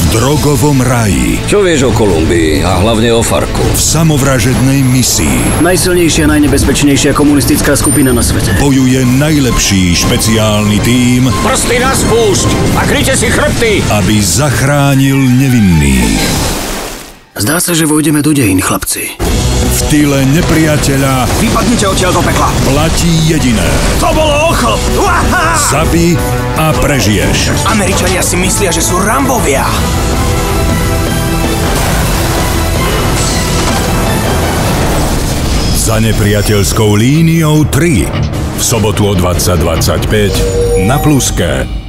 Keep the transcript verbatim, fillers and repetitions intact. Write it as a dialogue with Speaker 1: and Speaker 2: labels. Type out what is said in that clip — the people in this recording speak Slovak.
Speaker 1: drogovom raji.
Speaker 2: Čo vieš o Kolumbii a hlavne o Farku?
Speaker 1: V samovražednej misii.
Speaker 3: Najsilnejšia a najnebezpečnejšia komunistická skupina na svete.
Speaker 1: Bojuje najlepší špeciálny tím.
Speaker 2: Prsty na spúšť a kryte si chrbty!
Speaker 1: Aby zachránil nevinných.
Speaker 3: Zdá sa, že vojdeme do dejín, chlapci.
Speaker 1: V tyle nepriateľa
Speaker 4: Vypadnite odtiaľ do pekla.
Speaker 1: platí jediné.
Speaker 4: To bolo ochop! Uaha!
Speaker 1: Zabi a prežiješ.
Speaker 4: Američania si myslia, že sú Rambovia.
Speaker 1: Za nepriateľskou líniou tri. V sobotu o dvadsať dvadsaťpäť na Pluske.